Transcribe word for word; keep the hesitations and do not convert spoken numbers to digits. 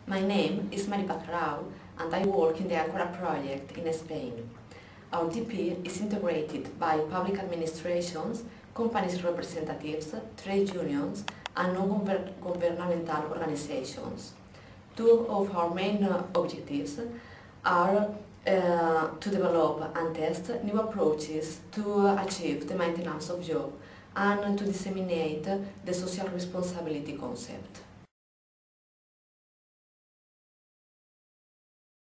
My name is Mari Bacalao and I work in the Ancora project in Spain. Our D P is integrated by public administrations, companies representatives, trade unions and non-governmental organizations. Two of our main objectives are uh, to develop and test new approaches to achieve the maintenance of job and to disseminate the social responsibility concept.